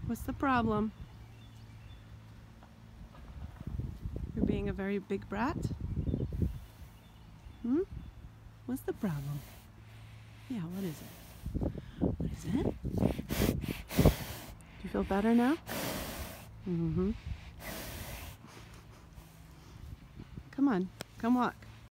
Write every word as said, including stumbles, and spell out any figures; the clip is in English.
What's the problem? You're being a very big brat? Hmm? What's the problem? Yeah, what is it? What is it? Do you feel better now? Mm-hmm. Come on, come walk.